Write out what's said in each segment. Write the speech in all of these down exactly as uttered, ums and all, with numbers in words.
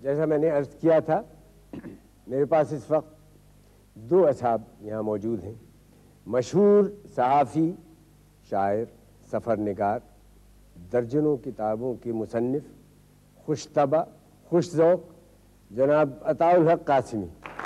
جیسا میں نے عرض کیا تھا میرے پاس اس وقت دو اصحاب یہاں موجود ہیں، مشہور صحافی، شاعر، سفر نگار، درجنوں کتابوں کے مصنف، خوش طبع، خوش ذوق، جناب عطاء الحق قاسمی۔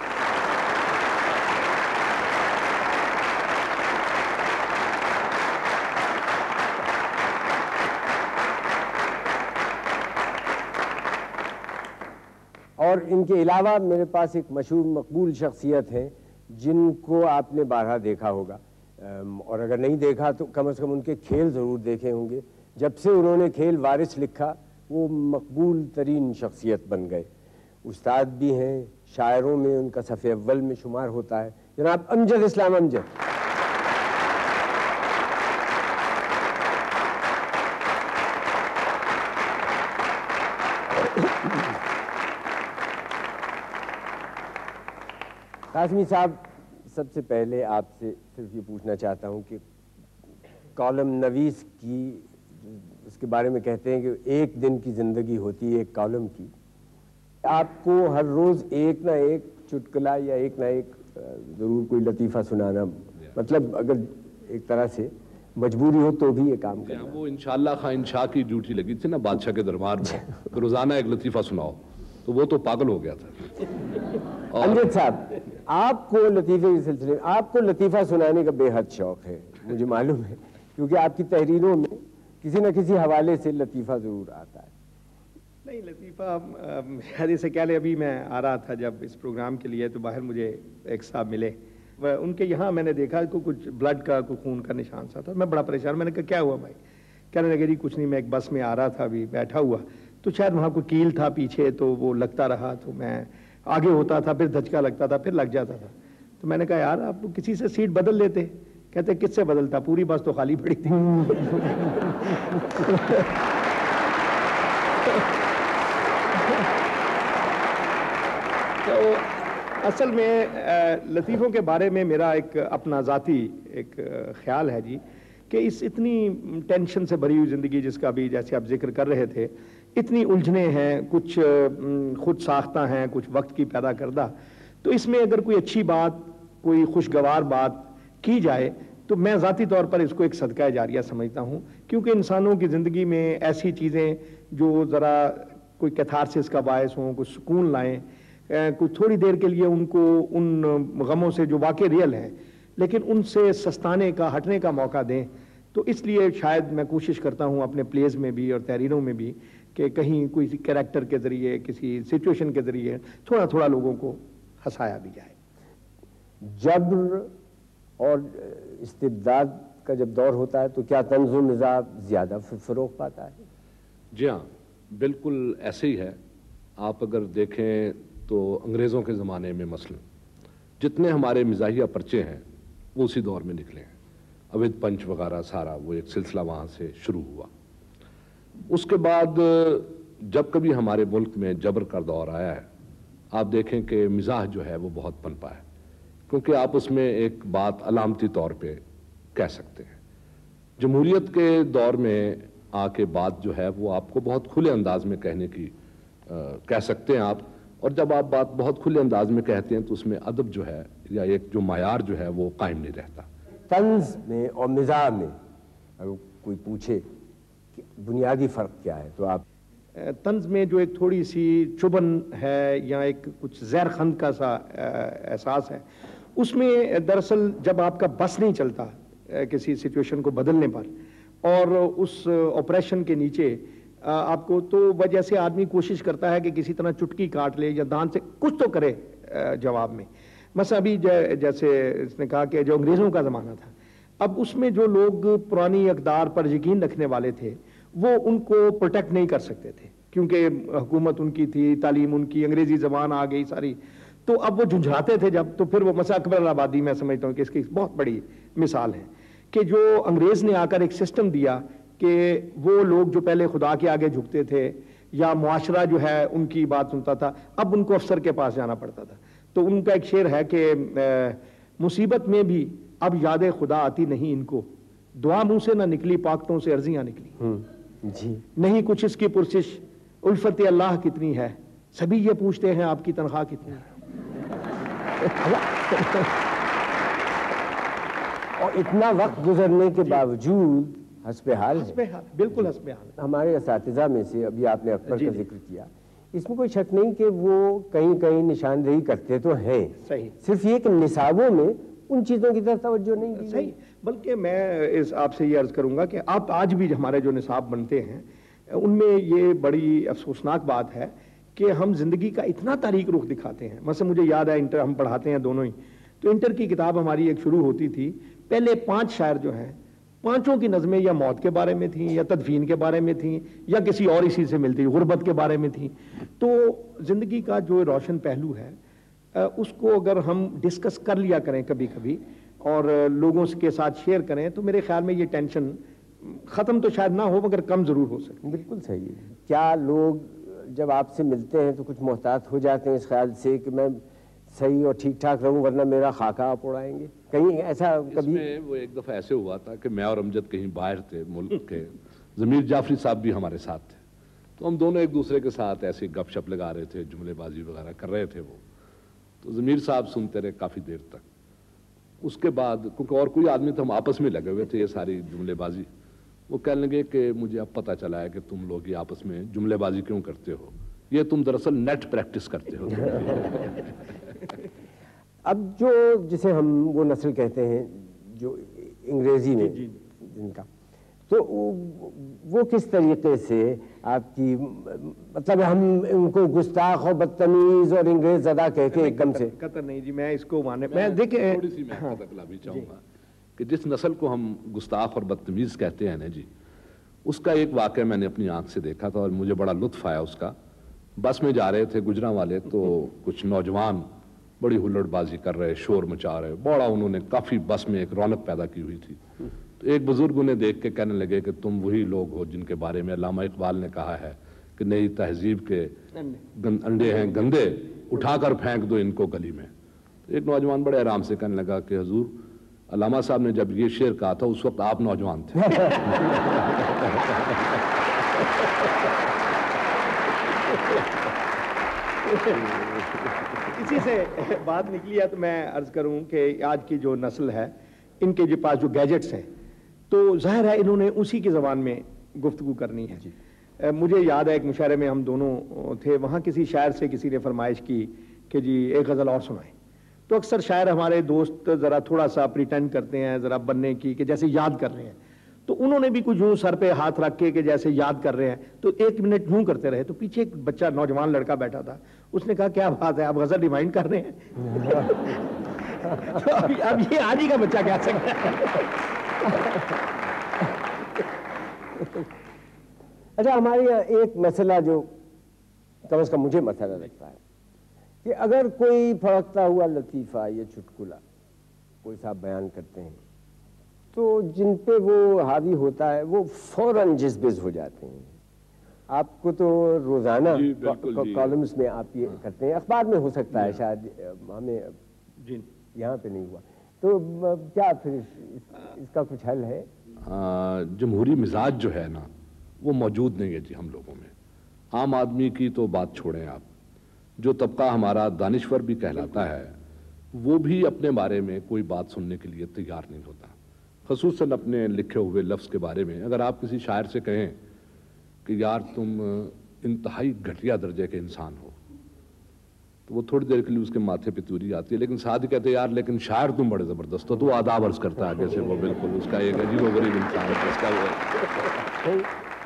اور ان کے علاوہ میرے پاس ایک مشہور مقبول شخصیت ہیں جن کو آپ نے بارہا دیکھا ہوگا، اور اگر نہیں دیکھا تو کم از کم ان کے کھیل ضرور دیکھے ہوں گے۔ جب سے انہوں نے کھیل وارث لکھا وہ مقبول ترین شخصیت بن گئے، استاد بھی ہیں، شاعروں میں ان کا صف اول میں شمار ہوتا ہے، جناب امجد اسلام امجد۔ قاسمی صاحب، سب سے پہلے آپ سے صرف یہ پوچھنا چاہتا ہوں کہ کالم نویس کی اس کے بارے میں کہتے ہیں کہ ایک دن کی زندگی ہوتی ہے ایک کالم کی، آپ کو ہر روز ایک نہ ایک چٹکلا یا ایک نہ ایک ضرور کوئی لطیفہ سنانا، مطلب اگر ایک طرح سے مجبوری ہو تو بھی یہ کام کرنا۔ وہ انشاءاللہ خواہ انشاء کی ڈیوٹی لگی تھی نا بادشاہ کے دربار میں کہ روزانہ ایک لطیفہ سناؤ، تو وہ تو پاگل ہو گیا تھا۔ امجد صاحب، آپ کو لطیفے کے سلسلے میں آپ کو لطیفہ سنانے کا بے حد شوق ہے، مجھے معلوم ہے، کیونکہ آپ کی تحریروں میں کسی نہ کسی حوالے سے لطیفہ ضرور آتا ہے۔ نہیں، لطیفہ شاید سے کہہ لیں، ابھی میں آ رہا تھا جب اس پروگرام کے لیے تو باہر مجھے ایک صاحب ملے، ان کے یہاں میں نے دیکھا کہ کچھ بلڈ کا کوئی خون کا نشان سا تھا، میں بڑا پریشان، میں نے کہا کیا ہوا بھائی؟ کہنے لگے جی کچھ نہیں، میں ایک بس میں آ رہا تھا، ابھی بیٹھا ہوا تو شاید وہاں کوئی کیل تھا پیچھے تو وہ لگتا رہا، تو میں آگے ہوتا تھا، پھر دھچکا لگتا تھا، پھر لگ جاتا تھا، تو میں نے کہا یار آپ کسی سے سیٹ بدل لیتے۔ کہتے کس سے بدلتا، پوری بس تو خالی پڑی تھی۔ تو اصل میں لطیفوں کے بارے میں میرا ایک اپنا ذاتی ایک خیال ہے جی کہ اس اتنی ٹینشن سے بھری ہوئی زندگی جس کا بھی جیسے آپ ذکر کر رہے تھے، اتنی الجھنیں ہیں، کچھ خود ساختہ ہیں، کچھ وقت کی پیدا کردہ، تو اس میں اگر کوئی اچھی بات، کوئی خوشگوار بات کی جائے تو میں ذاتی طور پر اس کو ایک صدقہ جاریہ سمجھتا ہوں، کیونکہ انسانوں کی زندگی میں ایسی چیزیں جو ذرا کوئی کیتھارسس کا باعث ہوں، کوئی سکون لائیں، کوئی تھوڑی دیر کے لیے ان کو ان غموں سے جو واقع ریئل ہیں لیکن ان سے سستانے کا، ہٹنے کا موقع دیں، تو اس لیے شاید میں کوشش کرتا ہوں اپنے پلیز میں بھی اور تحریروں میں بھی کہ کہیں کوئی کریکٹر کے ذریعے، کسی سچویشن کے ذریعے تھوڑا تھوڑا لوگوں کو ہنسایا بھی جائے۔ جبر اور استبداد کا جب دور ہوتا ہے تو کیا طنز و مزاح زیادہ فروغ پاتا ہے؟ جی ہاں، بالکل ایسے ہی ہے۔ آپ اگر دیکھیں تو انگریزوں کے زمانے میں مثلا جتنے ہمارے مزاحیہ پرچے ہیں وہ اسی دور میں نکلے ہیں، اودھ پنچ وغیرہ، سارا وہ ایک سلسلہ وہاں سے شروع ہوا۔ اس کے بعد جب کبھی ہمارے ملک میں جبر کا دور آیا ہے، آپ دیکھیں کہ مزاح جو ہے وہ بہت پنپا ہے، کیونکہ آپ اس میں ایک بات علامتی طور پہ کہہ سکتے ہیں۔ جمہوریت کے دور میں آ کے بات جو ہے وہ آپ کو بہت کھلے انداز میں کہنے کی کہہ سکتے ہیں آپ، اور جب آپ بات بہت کھلے انداز میں کہتے ہیں تو اس میں ادب جو ہے یا ایک جو معیار جو ہے وہ قائم نہیں رہتا۔ طنز میں اور مزاح میں اگر کوئی پوچھے کہ بنیادی فرق کیا ہے تو آپ؟ طنز میں جو ایک تھوڑی سی چبھن ہے یا ایک کچھ زہر خند کا سا احساس ہے، اس میں دراصل جب آپ کا بس نہیں چلتا کسی سچویشن کو بدلنے پر اور اس آپریشن کے نیچے آپ کو، تو وجہ سے آدمی کوشش کرتا ہے کہ کسی طرح چٹکی کاٹ لے یا دان سے کچھ تو کرے جواب میں۔ مثلا ابھی جیسے اس نے کہا کہ جو انگریزوں کا زمانہ تھا، اب اس میں جو لوگ پرانی اقدار پر یقین رکھنے والے تھے وہ ان کو پروٹیکٹ نہیں کر سکتے تھے، کیونکہ حکومت ان کی تھی، تعلیم ان کی، انگریزی زبان آ گئی ساری، تو اب وہ جھنجھاتے تھے جب، تو پھر وہ مثلا اکبر آبادی میں سمجھتا ہوں کہ اس کی بہت بڑی مثال ہے کہ جو انگریز نے آ کر ایک سسٹم دیا کہ وہ لوگ جو پہلے خدا کے آگے جھکتے تھے یا معاشرہ جو ہے ان کی بات سنتا تھا، اب ان کو افسر کے پاس جانا پڑتا تھا۔ تو ان کا ایک شعر ہے کہ مصیبت میں بھی اب یاد خدا آتی نہیں ان کو، دعا منہ سے نہ نکلی پاکتوں سے عرضیاں نکلی، جی نہیں کچھ اس کی پرسش، الفت اللہ کتنی ہے، سبھی یہ پوچھتے ہیں آپ کی تنخواہ کتنی ہے. اور اتنا وقت گزرنے کے باوجود حسب حال حسب حال, بالکل حسب حال. ہمارے اساتذہ میں سے ابھی آپ نے اکبر کا ذکر کیا, اس میں کوئی شک نہیں کہ وہ کہیں کہیں نشاندہی کرتے تو ہیں, صحیح, صرف یہ کہ نصابوں میں ان چیزوں کی طرف توجہ نہیں دی. صحیح, بلکہ میں اس آپ سے یہ عرض کروں گا کہ آپ آج بھی ہمارے جو نصاب بنتے ہیں ان میں یہ بڑی افسوسناک بات ہے کہ ہم زندگی کا اتنا تاریک رخ دکھاتے ہیں. مثلا مجھے یاد ہے انٹر ہم پڑھاتے ہیں دونوں ہی, تو انٹر کی کتاب ہماری ایک شروع ہوتی تھی, پہلے پانچ شاعر جو ہیں پانچوں کی نظمیں یا موت کے بارے میں تھیں یا تدفین کے بارے میں تھیں یا کسی اور اسی سے ملتی, غربت کے بارے میں تھیں. تو زندگی کا جو روشن پہلو ہے اس کو اگر ہم ڈسکس کر لیا کریں کبھی کبھی اور لوگوں کے ساتھ شیئر کریں تو میرے خیال میں یہ ٹینشن ختم تو شاید نہ ہو مگر کم ضرور ہو سکے. بالکل صحیح ہے. کیا لوگ جب آپ سے ملتے ہیں تو کچھ محتاط ہو جاتے ہیں اس خیال سے کہ میں صحیح اور ٹھیک ٹھاک رہوں ورنہ میرا خاکہ آپ اڑائیں گے؟ کہیں ایسا کبھی؟ اس میں وہ ایک دفعہ ایسے ہوا تھا کہ میں اور امجد کہیں باہر تھے ملک کے, ضمیر جعفری صاحب بھی ہمارے ساتھ تھے, تو ہم دونوں ایک دوسرے کے ساتھ ایسے گپ شپ لگا رہے تھے, جملے بازی وغیرہ کر رہے تھے. وہ تو ضمیر صاحب سنتے رہے کافی دیر تک. اس کے بعد کیونکہ اور کوئی آدمی تو ہم آپس میں لگے ہوئے تھے یہ ساری جملے بازی, وہ کہنے لگے کہ مجھے اب پتہ چلا ہے کہ تم لوگ یہ آپس میں جملے بازی کیوں کرتے ہو, یہ تم دراصل نیٹ پریکٹس کرتے ہو. اب جو جسے ہم وہ نسل کہتے ہیں جو انگریزی میں جن کا, تو وہ کس طریقے سے آپ کی مطلب ہم ان کو گستاخ اور بدتمیز اور انگریز زدہ کہہ کے ایک دم سے؟ قطر نہیں جی, میں اس کو مانے میں دیکھیں تھوڑی سی میں قطع بھی چاہوں گا کہ جس نسل کو ہم گستاخ اور بدتمیز کہتے ہیں نا جی, اس کا ایک واقعہ میں نے اپنی آنکھ سے دیکھا تھا اور مجھے بڑا لطف آیا اس کا. بس میں جا رہے تھے گجراں والے, تو کچھ نوجوان بڑی ہلڑ بازی کر رہے, شور مچا رہے, بڑا انہوں نے کافی بس میں ایک رونق پیدا کی ہوئی تھی. تو ایک بزرگ انہیں دیکھ کے کہنے لگے کہ تم وہی لوگ ہو جن کے بارے میں علامہ اقبال نے کہا ہے کہ نئی تہذیب کے انڈے ہیں گندے, اٹھا کر پھینک دو ان کو گلی میں. ایک نوجوان بڑے آرام سے کہنے لگا کہ حضور علامہ صاحب نے جب یہ شعر کہا تھا اس وقت آپ نوجوان تھے. اسی سے بات نکلی ہے تو میں عرض کروں کہ آج کی جو نسل ہے ان کے جو پاس جو گیجٹس ہیں تو ظاہر ہے انہوں نے اسی کی زبان میں گفتگو کرنی ہے. جی. مجھے یاد ہے ایک مشاعرے میں ہم دونوں تھے, وہاں کسی شاعر سے کسی نے فرمائش کی کہ جی ایک غزل اور سنائیں. تو اکثر شاعر ہمارے دوست ذرا تھوڑا سا پریٹینڈ کرتے ہیں ذرا بننے کی کہ جیسے یاد کر رہے ہیں, تو انہوں نے بھی کچھ یوں سر پہ ہاتھ رکھ کے کہ جیسے یاد کر رہے ہیں, تو ایک منٹ یوں کرتے رہے. تو پیچھے ایک بچہ نوجوان لڑکا بیٹھا تھا, اس نے کہا کیا بات ہے آپ غزل ریمائنڈ کر رہے ہیں؟ اب یہ آج ہی کا بچہ کہہ سکتا ہے. اچھا, ہمارے یہاں ایک مسئلہ جو کم از کم مجھے مسئلہ لگتا ہے کہ اگر کوئی پھڑکتا ہوا لطیفہ یا چٹکلا کوئی صاحب بیان کرتے ہیں تو جن پہ وہ حاوی ہوتا ہے وہ فوراً جذبز ہو جاتے ہیں. آپ کو تو روزانہ کالمز میں آپ یہ کرتے ہیں, اخبار میں ہو سکتا ہے شاید, ہمیں یہاں پہ نہیں ہوا, تو کیا پھر اس کا کچھ حل ہے؟ جمہوری مزاج جو ہے نا وہ موجود نہیں ہے جی ہم لوگوں میں. عام آدمی کی تو بات چھوڑیں آپ, جو طبقہ ہمارا دانشور بھی کہلاتا ہے وہ بھی اپنے بارے میں کوئی بات سننے کے لیے تیار نہیں ہوتا, خصوصاً اپنے لکھے ہوئے لفظ کے بارے میں. اگر آپ کسی شاعر سے کہیں کہ یار تم انتہائی گھٹیا درجے کے انسان ہو تو وہ تھوڑی دیر کے لیے اس کے ماتھے پہ توری آتی ہے, لیکن ساتھ ہی کہتے ہیں یار لیکن شاعر تم بڑے زبردست ہو, تو وہ آداب عرض کرتا ہے جیسے وہ بالکل اس کا ایک عجیب و غریب انسان ہے اس کا وہ.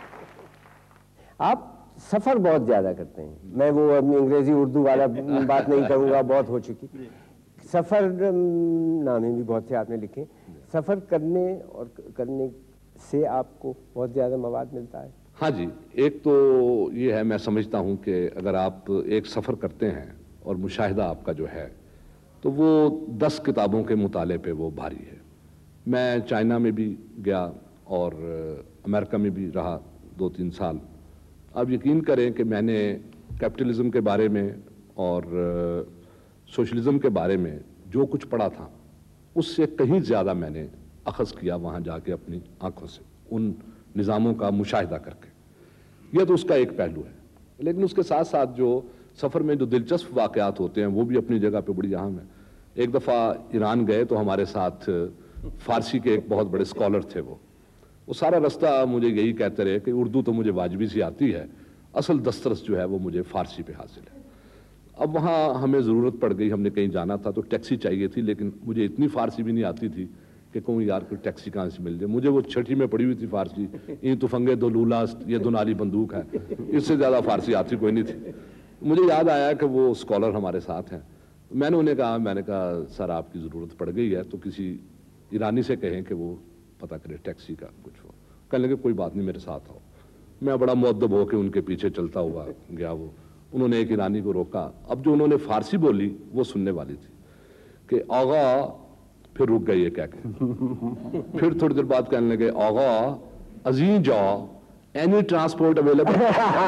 آپ سفر بہت زیادہ کرتے ہیں, میں وہ انگریزی اردو والا بات نہیں کروں گا, بہت ہو چکی. سفر نامے بھی بہت سے آپ نے لکھے, سفر کرنے اور کرنے سے آپ کو بہت زیادہ مواد ملتا ہے؟ ہاں جی, ایک تو یہ ہے میں سمجھتا ہوں کہ اگر آپ ایک سفر کرتے ہیں اور مشاہدہ آپ کا جو ہے تو وہ دس کتابوں کے مطالعے پہ وہ بھاری ہے. میں چائنا میں بھی گیا اور امریکہ میں بھی رہا دو تین سال. اب یقین کریں کہ میں نے کیپٹلزم کے بارے میں اور سوشلزم کے بارے میں جو کچھ پڑھا تھا اس سے کہیں زیادہ میں نے اخذ کیا وہاں جا کے اپنی آنکھوں سے ان نظاموں کا مشاہدہ کر کے. یہ تو اس کا ایک پہلو ہے, لیکن اس کے ساتھ ساتھ جو سفر میں جو دلچسپ واقعات ہوتے ہیں وہ بھی اپنی جگہ پہ بڑی اہم ہیں. ایک دفعہ ایران گئے تو ہمارے ساتھ فارسی کے ایک بہت بڑے اسکالر تھے. وہ وہ سارا رستہ مجھے یہی کہتے رہے کہ اردو تو مجھے واجبی سی آتی ہے, اصل دسترس جو ہے وہ مجھے فارسی پہ حاصل ہے. اب وہاں ہمیں ضرورت پڑ گئی, ہم نے کہیں جانا تھا تو ٹیکسی چاہیے تھی, لیکن مجھے اتنی فارسی بھی نہیں آتی تھی کہ کہوں یار کوئی ٹیکسی کہاں سے مل جائے. مجھے وہ چھٹی میں پڑھی ہوئی تھی فارسی, این تفنگے دو لولا یہ دو نالی بندوق ہے, اس سے زیادہ فارسی آتی کوئی نہیں تھی. مجھے یاد آیا کہ وہ اسکالر ہمارے ساتھ ہیں. میں نے انہیں کہا میں نے کہا سر آپ کی ضرورت پڑ گئی ہے تو کسی ایرانی سے کہیں کہ وہ پتہ کرے ٹیکسی کا کچھ ہو. کہنے لگے کوئی بات نہیں میرے ساتھ آؤ. میں بڑا مؤدب ہو کے ان کے پیچھے چلتا ہوا گیا. وہ انہوں نے ایک ایرانی کو روکا. اب جو انہوں نے فارسی بولی وہ سننے والی تھی کہ آغا, پھر رک گئی یہ کہہ کے, پھر تھوڑی دیر بعد کہنے لگے آغا ازیں جا اینی ٹرانسپورٹ اویلیبل.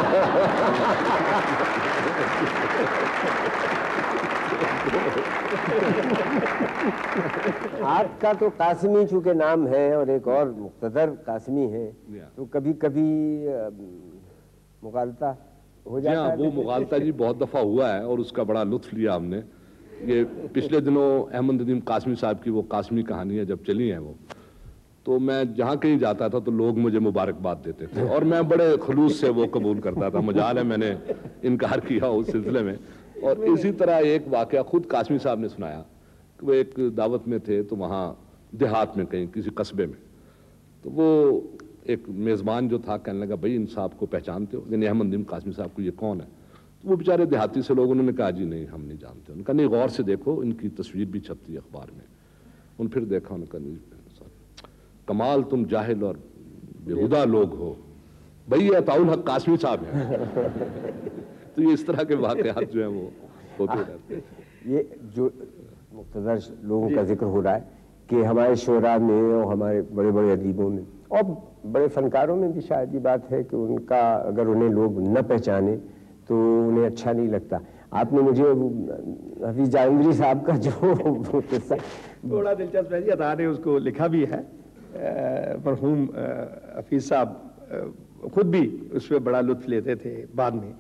آپ کا تو قاسمی چونکہ نام ہے اور ایک اور مقتدر قاسمی ہے, تو کبھی کبھی مغالطہ ہو جاتا ہے. وہ مغالطہ جی بہت دفعہ ہوا ہے اور اس کا بڑا لطف لیا ہم نے. یہ پچھلے دنوں احمد ندیم قاسمی صاحب کی وہ قاسمی کہانیاں جب چلی ہیں وہ, تو میں جہاں کہیں جاتا تھا تو لوگ مجھے مبارکباد دیتے تھے اور میں بڑے خلوص سے وہ قبول کرتا تھا. مجال ہے میں نے انکار کیا اس سلسلے میں. اور اسی طرح ایک واقعہ خود قاسمی صاحب نے سنایا کہ وہ ایک دعوت میں تھے تو وہاں دیہات میں کہیں کسی قصبے میں, تو وہ ایک میزبان جو تھا کہنے لگا بھائی ان صاحب کو پہچانتے ہو, یعنی احمد ندیم قاسمی صاحب کو, یہ کون ہے؟ تو وہ بیچارے دیہاتی سے لوگ, انہوں نے کہا جی نہیں ہم نہیں جانتے. انہوں نے کہا نہیں غور سے دیکھو ان کی تصویر بھی چھپتی ہے اخبار میں. ان پھر دیکھا, انہوں نے کہا نہیں کمال تم جاہل اور بےہودہ لوگ ہو, بھائی یہ عطاء الحق قاسمی صاحب ہیں. تو یہ اس طرح کے واقعات جو ہیں وہ ہوتے رہتے ہیں. یہ جو مقتدر لوگوں کا ذکر ہو رہا ہے کہ ہمارے شعراء میں اور ہمارے بڑے بڑے ادیبوں میں اور بڑے فنکاروں میں بھی شاید یہ بات ہے کہ ان کا اگر انہیں لوگ نہ پہچانے تو انہیں اچھا نہیں لگتا. آپ نے مجھے حفیظ جہانگیری صاحب کا جو قصہ بڑا دلچسپ ہے جی, عطا نے اس کو لکھا بھی ہے. مرحوم حفیظ صاحب خود بھی اس پہ بڑا لطف لیتے تھے بعد میں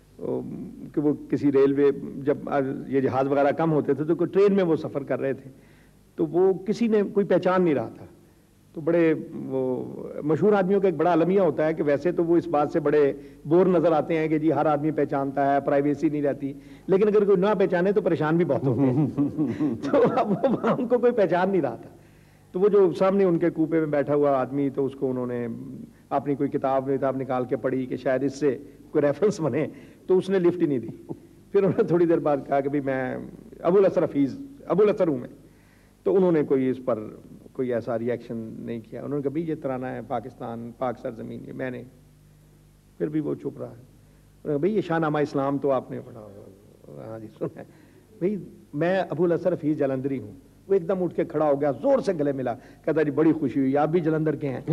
کہ وہ کسی ریلوے, جب یہ جہاز وغیرہ کم ہوتے تھے تو کوئی ٹرین میں وہ سفر کر رہے تھے تو وہ کسی نے کوئی پہچان نہیں رہا تھا. تو بڑے وہ مشہور آدمیوں کا ایک بڑا المیہ ہوتا ہے کہ ویسے تو وہ اس بات سے بڑے بور نظر آتے ہیں کہ جی ہر آدمی پہچانتا ہے, پرائیویسی نہیں رہتی, لیکن اگر کوئی نہ پہچانے تو پریشان بھی بہت ہوتے ہیں. تو اب ان کو کوئی پہچان نہیں رہا تھا. تو وہ جو سامنے ان کے کوپے میں بیٹھا ہوا آدمی, تو اس کو انہوں نے اپنی کوئی کتاب کتاب نکال کے پڑھی کہ شاید اس سے کوئی ریفرنس بنے, تو اس نے لفٹ ہی نہیں دی. پھر انہوں نے تھوڑی دیر بعد کہا کہ بھی میں ابو الاثر حفیظ ابو الاثر ہوں میں. تو انہوں نے کوئی اس پر کوئی ایسا ری ایکشن نہیں کیا. انہوں نے کہا بھی یہ ترانہ ہے پاکستان پاک سرزمین, یہ میں نے, پھر بھی وہ چپ رہا ہے. انہوں نے کہا بھئی یہ شاہ نامہ اسلام تو آپ نے پڑھا ہوگا. ہاں جی سنا ہے. بھئی میں ابو الاثر حفیظ جلندری ہوں. وہ ایک دم اٹھ کے کھڑا ہو گیا, زور سے گلے ملا, کہتا جی بڑی خوشی ہوئی, آپ بھی جلندر کے ہیں.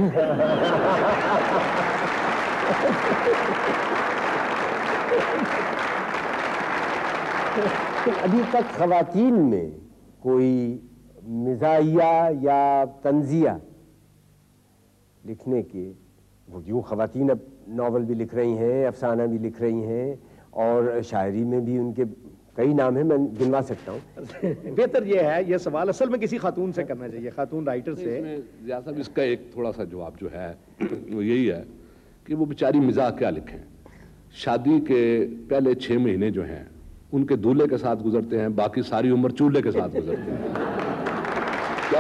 ابھی تک خواتین میں کوئی مزاحیہ یا تنزیہ لکھنے کے, وہ یوں خواتین اب ناول بھی لکھ رہی ہیں, افسانہ بھی لکھ رہی ہیں, اور شاعری میں بھی ان کے کئی نام ہیں, میں گنوا سکتا ہوں. بہتر یہ ہے, یہ سوال اصل میں کسی خاتون سے کرنا چاہیے, خاتون رائٹر سے. ضیاء صاحب اس کا ایک تھوڑا سا جواب جو ہے وہ یہی ہے کہ وہ بیچاری مزاح کیا لکھیں. شادی کے پہلے چھ مہینے جو ہیں ان کے دولہے کے ساتھ گزرتے ہیں, باقی ساری عمر چولہے کے ساتھ گزرتے ہیں. کیا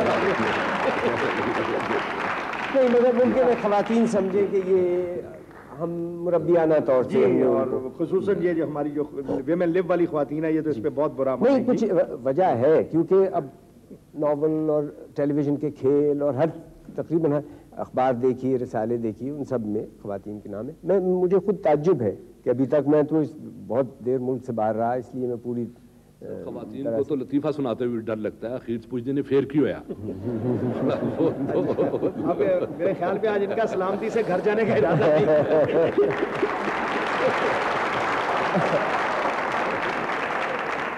نہیں مگر ممکن ہے خواتین سمجھے کہ یہ ہم مربیانہ طور سے, اور خصوصاً یہ جو ہماری جو ویمن لیو والی خواتین ہے یہ تو اس پہ بہت برا نہیں, کچھ وجہ ہے کیونکہ اب ناول اور ٹیلی ویژن کے کھیل اور ہر تقریباً اخبار دیکھیے, رسالے دیکھیے, ان سب میں خواتین کے نام ہے. میں مجھے خود تعجب ہے کہ ابھی تک, میں تو بہت دیر ملک سے باہر رہا, اس لیے میں پوری خواتین کو تو لطیفہ سناتے ہوئے ڈر لگتا ہے, اخیر پوچھ دینے پھر کیوں ہوا. اب میرے خیال پہ آج ان کا سلامتی سے گھر جانے کا ارادہ نہیں.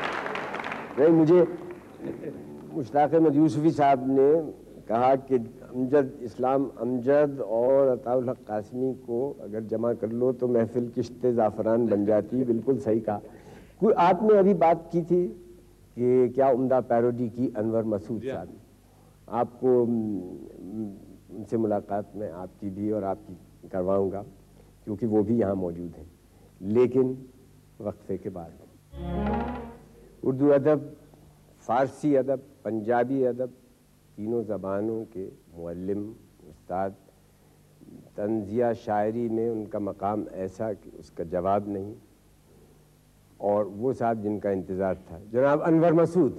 نہیں, مجھے مشتاق احمد یوسفی صاحب نے کہا کہ امجد اسلام امجد اور عطاء الحق قاسمی کو اگر جمع کر لو تو محفل کشت زعفران بن جاتی. بالکل صحیح کہا. کوئی آپ نے ابھی بات کی تھی کہ کیا عمدہ پیروڈی کی انور مسعود صاحب. آپ کو ان سے ملاقات میں آپ کی بھی اور آپ کی کرواؤں گا کیونکہ وہ بھی یہاں موجود ہیں. لیکن وقفے کے بعد اردو ادب، فارسی ادب، پنجابی ادب، تینوں زبانوں کے معلم استاد، طنزیہ شاعری میں ان کا مقام ایسا کہ اس کا جواب نہیں. اور وہ صاحب جن کا انتظار تھا، جناب انور مسعود.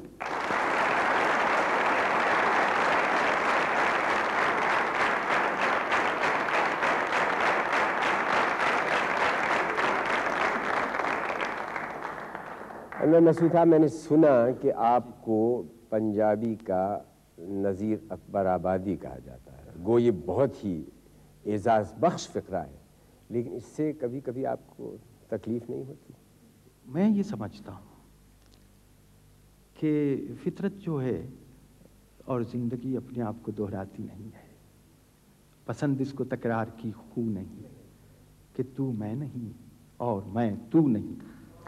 انور مسعود صاحب، میں نے سنا کہ آپ کو پنجابی کا نذیر اکبر آبادی کہا جاتا ہے. گو یہ بہت ہی اعزاز بخش فقرہ ہے، لیکن اس سے کبھی کبھی آپ کو تکلیف نہیں ہوتی؟ میں یہ سمجھتا ہوں کہ فطرت جو ہے اور زندگی اپنے آپ کو دہراتی نہیں ہے. پسند اس کو تکرار کی خو نہیں کہ تو میں نہیں اور میں تو نہیں.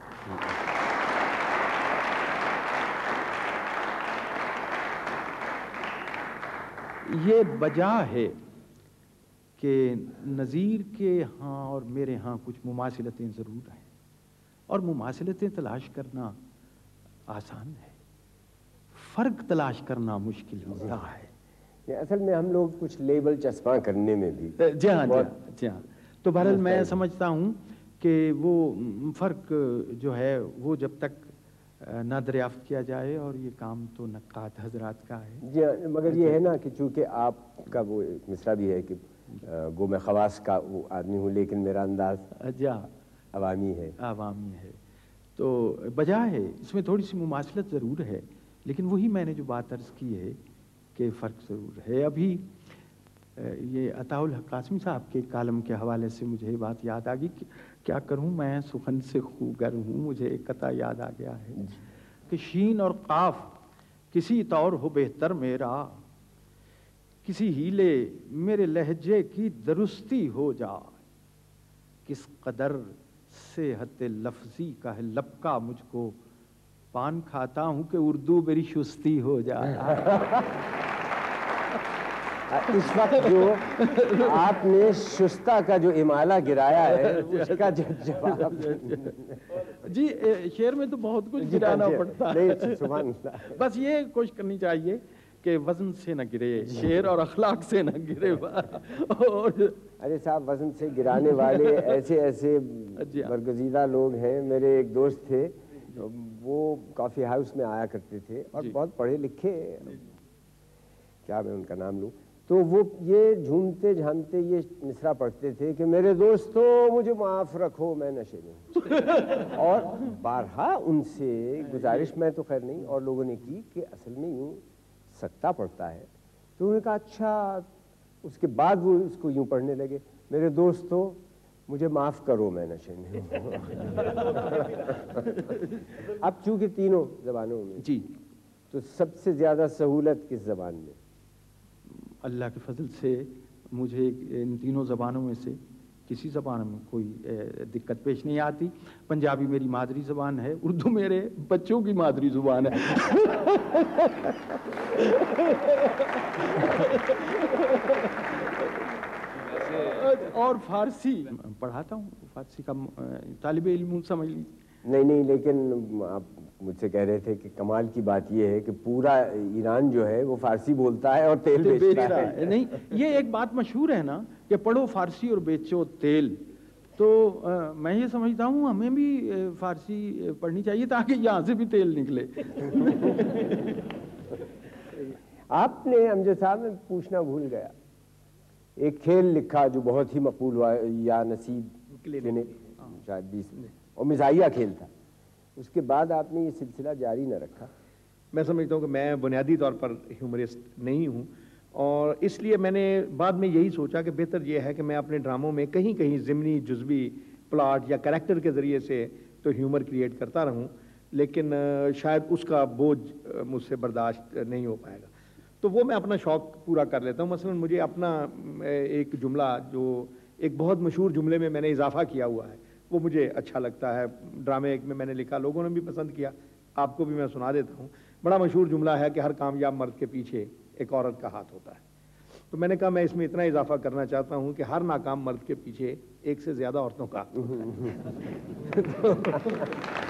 یہ وجہ ہے کہ نذیر کے ہاں اور میرے ہاں کچھ مماثلتیں ضرور ہیں، اور مماثلتیں تلاش کرنا آسان ہے، فرق تلاش کرنا مشکل ہوتا ہے. اصل میں ہم لوگ کچھ لیبل چسپاں کرنے میں بھی جی ہاں جی ہاں. تو بہرحال میں سمجھتا ہوں کہ وہ فرق جو ہے وہ جب تک نہ دریافت کیا جائے، اور یہ کام تو نقاد حضرات کا ہے. جی ہاں، مگر یہ ہے نا کہ چونکہ آپ کا وہ مصرع بھی ہے کہ گو میں خواص کا وہ آدمی ہوں لیکن میرا انداز عوامی ہے عوامی ہے تو بجا ہے اس میں تھوڑی سی مماثلت ضرور ہے، لیکن وہی میں نے جو بات عرض کی ہے کہ فرق ضرور ہے. ابھی یہ عطاء الحق قاسمی صاحب کے کالم کے حوالے سے مجھے بات یاد آ گئی کہ کیا کروں میں سخن سے خوگر ہوں. مجھے ایک قطع یاد آ گیا ہے کہ شین اور قاف کسی طور ہو بہتر میرا، کسی ہیلے میرے لہجے کی درستی ہو جا، کس قدر صحت لفظی کا ہے لبکا مجھ کو، پان کھاتا ہوں کہ اردو میری شستی ہو جائے. اس وقت جو آپ نے شستہ کا جو امالہ گرایا ہے اس کا جو جواب جی شعر میں تو بہت کچھ گرانا پڑتا ہے، بس یہ کوشش کرنی چاہیے کہ وزن سے نہ گرے شعر اور اخلاق سے نہ گرے. ارے صاحب وزن سے گرانے والے ایسے ایسے برگزیدہ لوگ ہیں. میرے ایک دوست تھے، وہ کافی ہاؤس میں آیا کرتے تھے اور بہت پڑھے لکھے، کیا میں ان کا نام لوں، تو وہ یہ جھومتے جھامتے یہ مصرع پڑھتے تھے کہ میرے دوستو مجھے معاف رکھو میں نشے میں. اور بارہا ان سے گزارش میں تو خیر نہیں اور لوگوں نے کی کہ اصل میں یوں سکتا پڑتا ہے. تو انہوں نے کہا اچھا. اس کے بعد وہ اس کو یوں پڑھنے لگے، میرے دوستو مجھے معاف کرو میں نشے میں. اب چونکہ تینوں زبانوں میں جی تو سب سے زیادہ سہولت کس زبان میں؟ اللہ کے فضل سے مجھے ان تینوں زبانوں میں سے کسی زبان میں کوئی دقت پیش نہیں آتی. پنجابی میری مادری زبان ہے، اردو میرے بچوں کی مادری زبان ہے. اور فارسی پڑھاتا ہوں، فارسی کا طالب علم سمجھ لیجیے. نہیں نہیں، لیکن آپ مجھ سے کہہ رہے تھے کہ کمال کی بات یہ ہے کہ پورا ایران جو ہے وہ فارسی بولتا ہے اور تیل بیچتا ہے. نہیں، یہ ایک بات مشہور ہے نا کہ پڑھو فارسی اور بیچو تیل. تو میں یہ سمجھتا ہوں ہمیں بھی فارسی پڑھنی چاہیے تاکہ یہاں سے بھی تیل نکلے. آپ نے امجد صاحب میں پوچھنا بھول گیا، ایک کھیل لکھا جو بہت ہی مقبول ہوا، یا نصیب نے شاید بیس میں، اور مزاحیہ کھیل تھا. اس کے بعد آپ نے یہ سلسلہ جاری نہ رکھا. میں سمجھتا ہوں کہ میں بنیادی طور پر ہیومرسٹ نہیں ہوں، اور اس لیے میں نے بعد میں یہی سوچا کہ بہتر یہ ہے کہ میں اپنے ڈراموں میں کہیں کہیں ضمنی جزوی پلاٹ یا کریکٹر کے ذریعے سے تو ہیومر کریٹ کرتا رہوں، لیکن شاید اس کا بوجھ مجھ سے برداشت نہیں ہو پائے گا. تو وہ میں اپنا شوق پورا کر لیتا ہوں. مثلا مجھے اپنا ایک جملہ جو ایک بہت مشہور جملے میں میں نے اضافہ کیا ہوا ہے وہ مجھے اچھا لگتا ہے. ڈرامے ایک میں میں نے لکھا, لوگوں نے بھی پسند کیا, آپ کو بھی میں سنا دیتا ہوں. بڑا مشہور جملہ ہے کہ ہر کامیاب مرد کے پیچھے ایک عورت کا ہاتھ ہوتا ہے. تو میں نے کہا میں اس میں اتنا اضافہ کرنا چاہتا ہوں کہ ہر ناکام مرد کے پیچھے ایک سے زیادہ عورتوں کا ہاتھ ہوتا ہے.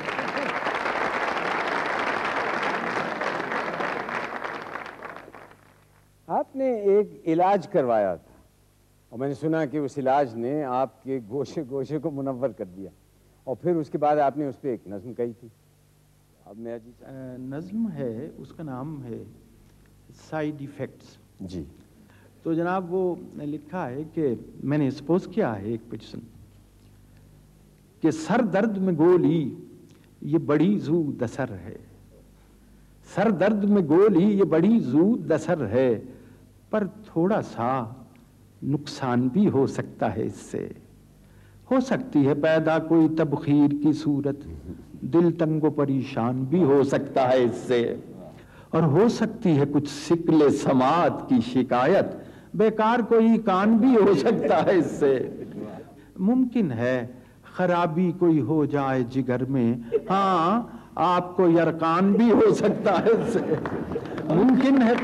آپ نے ایک علاج کروایا تھا اور میں نے سنا کہ اس علاج نے آپ کے گوشے گوشے کو منور کر دیا, اور پھر اس کے بعد آپ نے اس پہ ایک نظم کہی تھی. اب میں جی نظم ہے, اس کا نام ہے سائیڈ ایفیکٹس. جی. تو جناب وہ لکھا ہے کہ میں نے سپوز کیا ہے ایک پیٹیشن کہ سر درد میں گولی یہ بڑی زود اثر ہے, سر درد میں گولی یہ بڑی زود اثر ہے, پر تھوڑا سا نقصان بھی ہو سکتا ہے اس سے. ہو سکتی ہے پیدا کوئی تبخیر کی صورت, دل تنگ و پریشان بھی ہو سکتا ہے اس سے, اور ہو سکتی ہے کچھ سکل سماعت کی شکایت, بیکار کوئی کان بھی ہو سکتا ہے اس سے. ممکن ہے خرابی کوئی ہو جائے جگر میں, ہاں آپ کو یرقان بھی ہو سکتا ہے اس سے. ممکن ہے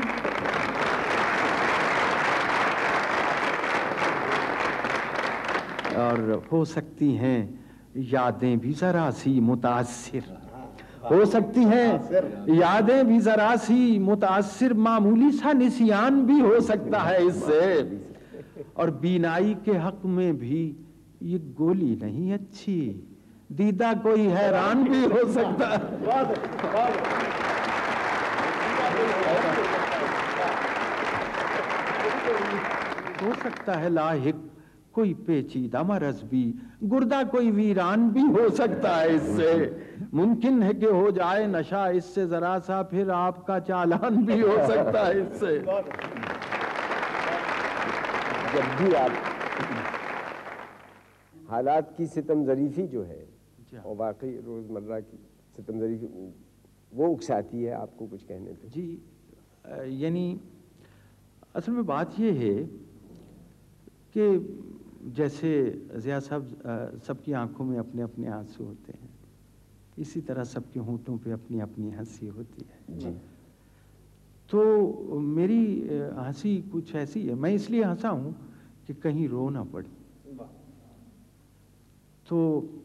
اور ہو سکتی ہیں یادیں بھی ذرا سی متاثر, ہو سکتی ہیں یادیں بھی ذرا سی متاثر, معمولی سا نسیان بھی ہو سکتا ہے اس سے. اور بینائی کے حق میں بھی یہ گولی نہیں اچھی, دیدہ کوئی حیران بھی ہو سکتا ہے. ہو سکتا ہے لاحق کوئی پیچیدہ مرض بھی, گردہ کوئی ویران بھی ہو سکتا ہے اس سے. ممکن ہے کہ ہو جائے نشہ اس سے ذرا سا, پھر آپ کا چالان بھی ہو سکتا ہے اس سے. جب بھی آپ حالات کی ستم ظریفی جو ہے اور واقعی روزمرہ کی ستم ظریفی وہ اکساتی ہے آپ کو کچھ کہنے پہ. جی یعنی اصل میں بات یہ ہے کہ جیسے ضیاء صاحب سب کی آنکھوں میں اپنے اپنے آنسو ہوتے ہیں, اسی طرح سب کے ہونٹوں پہ اپنی اپنی ہنسی ہوتی ہے. جی. تو میری ہنسی کچھ ایسی ہے, میں اس لیے ہنسا ہوں کہ کہیں رو نہ پڑے. تو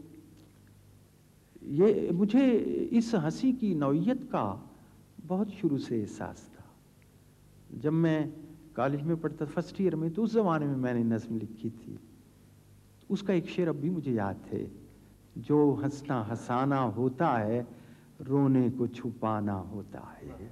یہ مجھے اس ہنسی کی نوعیت کا بہت شروع سے احساس تھا. جب میں کالج میں پڑھتا فرسٹ ایئر میں, تو اس زمانے میں میں نے نظم لکھی تھی. اس کا ایک شعر اب بھی مجھے یاد ہے, جو ہنسنا ہنسانا ہوتا ہے رونے کو چھپانا ہوتا ہے.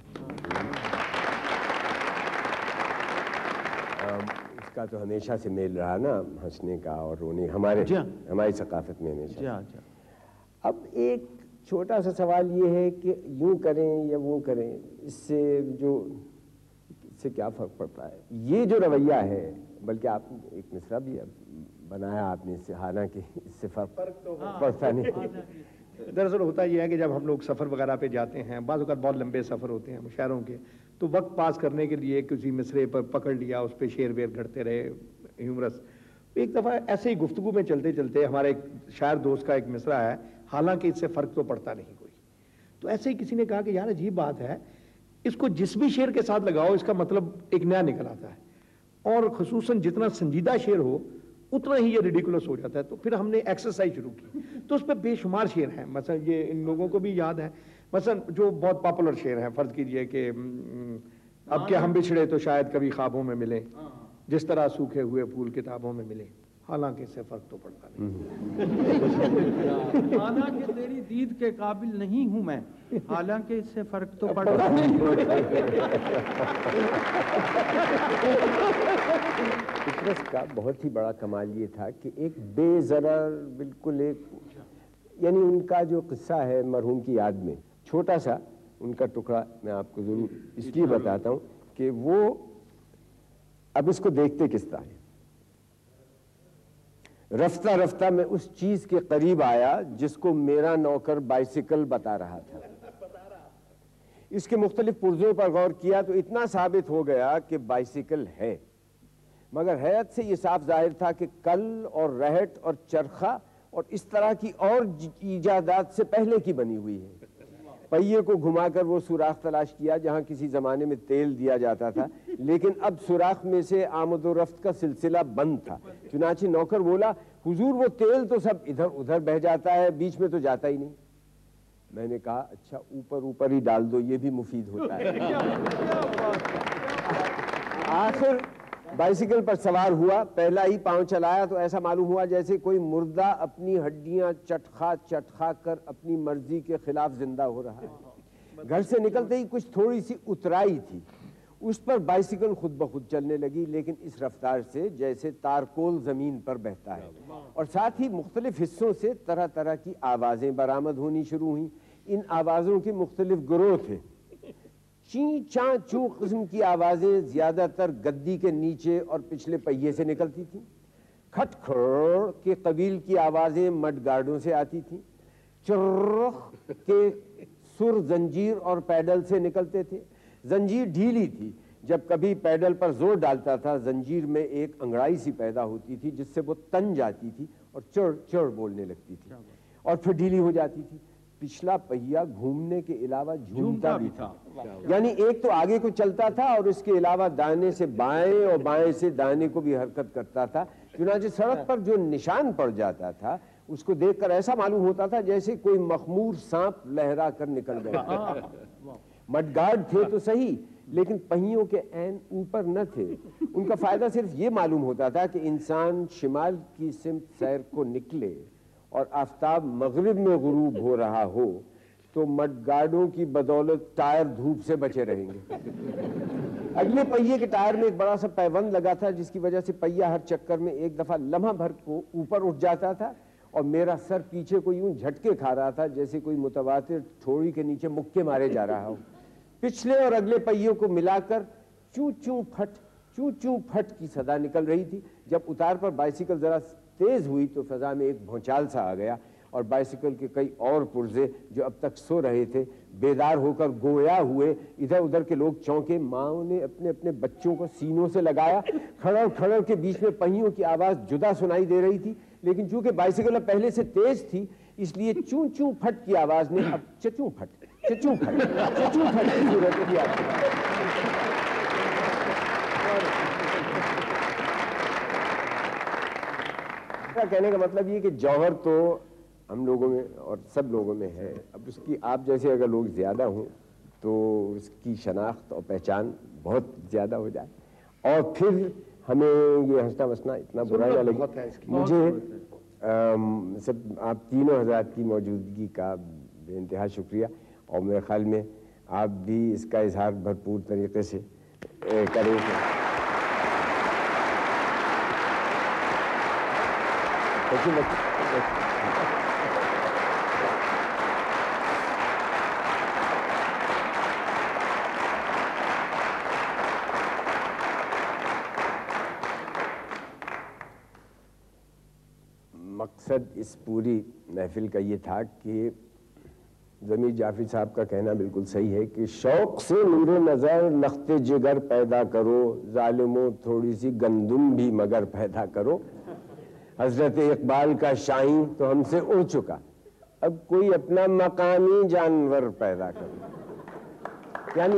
اس کا تو ہمیشہ سے میل رہا نا, ہنسنے کا اور رونے, ہمارے ہماری ثقافت میں ہمیشہ. جا جا اب ایک چھوٹا سا سوال یہ ہے کہ یوں کریں یا وہ کریں, اس سے جو اس سے کیا فرق پڑتا ہے؟ یہ جو رویہ ہے, بلکہ آپ ایک مصرع بھی بنایا آپ نے اس سے, حالانکہ اس سے فرق پڑتا نہیں. دراصل ہوتا یہ ہے کہ جب ہم لوگ سفر وغیرہ پہ جاتے ہیں, بعض اوقات بہت لمبے سفر ہوتے ہیں مشاعروں کے, تو وقت پاس کرنے کے لیے کسی مصرے پر پکڑ لیا, اس پہ شعر ویر گھڑتے رہے ہیومرس. ایک دفعہ ایسے ہی گفتگو میں چلتے چلتے ہمارے ایک شاعر دوست کا ایک مصرع ہے, حالانکہ اس سے فرق تو پڑتا نہیں کوئی. تو ایسے ہی کسی نے کہا کہ یار عجیب بات ہے, اس کو جس بھی شعر کے ساتھ لگاؤ اس کا مطلب ایک نیا نکل آتا ہے, اور خصوصاً جتنا سنجیدہ شعر ہو اتنا ہی یہ ریڈیکولس ہو جاتا ہے. تو پھر ہم نے ایکسرسائز شروع کی, تو اس پہ بے شمار شعر ہیں. مثلا یہ ان لوگوں کو بھی یاد ہے, مثلا جو بہت پاپولر شعر ہیں, فرض کیجئے کہ اب کہ ہم بچھڑے تو شاید کبھی خوابوں میں ملیں, جس طرح سوکھے ہوئے پھول کتابوں میں ملیں, حالانکہ اس سے فرق تو پڑتا نہیں. حالانکہ تیری دید کے قابل نہیں ہوں میں, حالانکہ اس سے فرق تو پڑتا نہیں. فطرت کا بہت ہی بڑا کمال یہ تھا کہ ایک بے ضرر بالکل ایک, یعنی ان کا جو قصہ ہے مرحوم کی یاد میں, چھوٹا سا ان کا ٹکڑا میں آپ کو ضرور اس لیے بتاتا ہوں کہ وہ اب اس کو دیکھتے کس طرح ہے. رفتہ رفتہ میں اس چیز کے قریب آیا جس کو میرا نوکر بائسیکل بتا رہا تھا. اس کے مختلف پرزوں پر غور کیا تو اتنا ثابت ہو گیا کہ بائسیکل ہے، مگر حیرت سے یہ صاف ظاہر تھا کہ کل اور رہٹ اور چرخہ اور اس طرح کی اور ایجادات سے پہلے کی بنی ہوئی ہے۔ پہیے کو گھما کر وہ سوراخ تلاش کیا جہاں کسی زمانے میں تیل دیا جاتا تھا، لیکن اب سوراخ میں سے آمد و رفت کا سلسلہ بند تھا۔ چنانچہ نوکر بولا، حضور وہ تیل تو سب ادھر ادھر بہہ جاتا ہے، بیچ میں تو جاتا ہی نہیں۔ میں نے کہا اچھا اوپر اوپر ہی ڈال دو، یہ بھی مفید ہوتا ہے۔ آخر بائسیکل پر سوار ہوا، پہلا ہی پاؤں چلایا تو ایسا معلوم ہوا جیسے کوئی مردہ اپنی ہڈیاں چٹخا چٹخا کر اپنی مرضی کے خلاف زندہ ہو رہا ہے۔ گھر سے نکلتے ہی کچھ تھوڑی سی اترائی تھی، اس پر بائسیکل خود بخود چلنے لگی، لیکن اس رفتار سے جیسے تارکول زمین پر بہتا ہے، اور ساتھ ہی مختلف حصوں سے طرح طرح کی آوازیں برآمد ہونی شروع ہوئیں۔ ان آوازوں کے مختلف گروہ تھے۔ چین چاں چوں قسم کی آوازیں زیادہ تر گدی کے نیچے اور پچھلے پہیے سے نکلتی تھیں۔ کھٹ کھڑ کے قبیل کی آوازیں مڈ گارڈوں سے آتی تھیں۔ چرخ کے سر زنجیر اور پیڈل سے نکلتے تھے۔ زنجیر ڈھیلی تھی، جب کبھی پیڈل پر زور ڈالتا تھا زنجیر میں ایک انگڑائی سی پیدا ہوتی تھی جس سے وہ تن جاتی تھی اور چڑ چڑ بولنے لگتی تھی اور پھر ڈھیلی ہو جاتی تھی۔ پچھلا پہیا گھومنے کے علاوہ جھومتا بھی تھا، یعنی ایک تو آگے کو چلتا تھا اور اس کے علاوہ دانے سے بائیں اور بائیں سے دانے کو بھی حرکت کرتا تھا۔ چنانچہ سڑک پر جو نشان پڑ جاتا تھا اس کو دیکھ کر ایسا معلوم ہوتا تھا جیسے کوئی مخمور سانپ لہرا کر نکل گیا۔ مڈ گارڈ تھے تو صحیح، لیکن پہیوں کے عین اوپر نہ تھے۔ ان کا فائدہ صرف یہ معلوم ہوتا تھا کہ انسان شمال کی سمت سیر کو نکلے اور آفتاب مغرب میں غروب ہو رہا ہو تو مڈ گارڈوں کی بدولت ٹائر دھوپ سے بچے رہیں گے۔ اگلے پہیے کے ٹائر میں ایک بڑا سا پیوند لگا تھا جس کی وجہ سے پہیا ہر چکر میں ایک دفعہ لمحہ بھر کو اوپر اٹھ جاتا تھا اور میرا سر پیچھے کو یوں جھٹکے کھا رہا تھا جیسے کوئی متواتر ٹھوڑی کے نیچے مکے مارے جا رہا ہو۔ پچھلے اور اگلے پہیوں کو ملا کر چوں چوں پھٹ چوں چوں پھٹ کی صدا نکل رہی تھی۔ جب اتار پر بائسیکل ذرا تیز ہوئی تو فضا میں ایک بھونچال سا آ گیا اور بائسیکل کے کئی اور پرزے جو اب تک سو رہے تھے بیدار ہو کر گویا ہوئے۔ ادھر ادھر کے لوگ چونکے، ماؤں نے اپنے اپنے بچوں کو سینوں سے لگایا۔ کھڑڑ کھڑڑ کے بیچ میں پہیوں کی آواز جدا سنائی دے رہی تھی، لیکن چونکہ بائسیکل اب پہلے سے تیز تھی اس لیے چوں چوں پھٹ کی آواز نے اب چچوں پھٹ چچوں پھٹ چچوں پھٹ کی صورت اختیار کی۔ کہنے کا مطلب یہ کہ جوہر تو ہم لوگوں میں اور سب لوگوں میں ہے، اب اس کی آپ جیسے اگر لوگ زیادہ ہوں تو اس کی شناخت اور پہچان بہت زیادہ ہو جائے اور پھر ہمیں یہ ہنسنا وسنا اتنا برا نہ لگے۔ مجھے سب آپ تینوں حضرات کی موجودگی کا بے انتہا شکریہ، اور میرے خیال میں آپ بھی اس کا اظہار بھرپور طریقے سے کریں گے۔ مقصد اس پوری محفل کا یہ تھا کہ ضمیر جعفری صاحب کا کہنا بالکل صحیح ہے کہ شوق سے نور نظر لخت جگر پیدا کرو، ظالموں تھوڑی سی گندم بھی مگر پیدا کرو۔ حضرت اقبال کا شاہین تو ہم سے اڑ چکا، اب کوئی اپنا مقامی جانور پیدا کرو۔ یعنی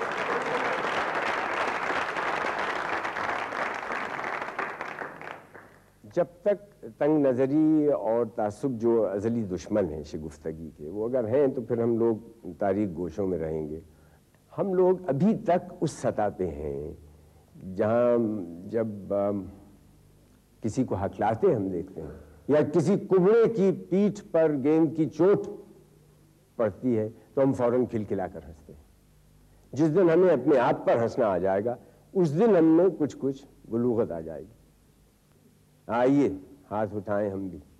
جب تک تنگ نظری اور تعصب جو ازلی دشمن ہیں شگفتگی کے وہ اگر ہیں تو پھر ہم لوگ تاریک گوشوں میں رہیں گے۔ ہم لوگ ابھی تک اس سطح پہ ہیں جہاں جب کسی کو ہکلاتے ہم دیکھتے ہیں یا کسی کبڑے کی پیٹھ پر گیند کی چوٹ پڑتی ہے تو ہم فوراً کھلکھلا کر ہنستے ہیں۔ جس دن ہمیں اپنے آپ پر ہنسنا آ جائے گا اس دن ہم میں کچھ کچھ بلوغت آ جائے گی۔ آئیے ہاتھ اٹھائیں ہم بھی۔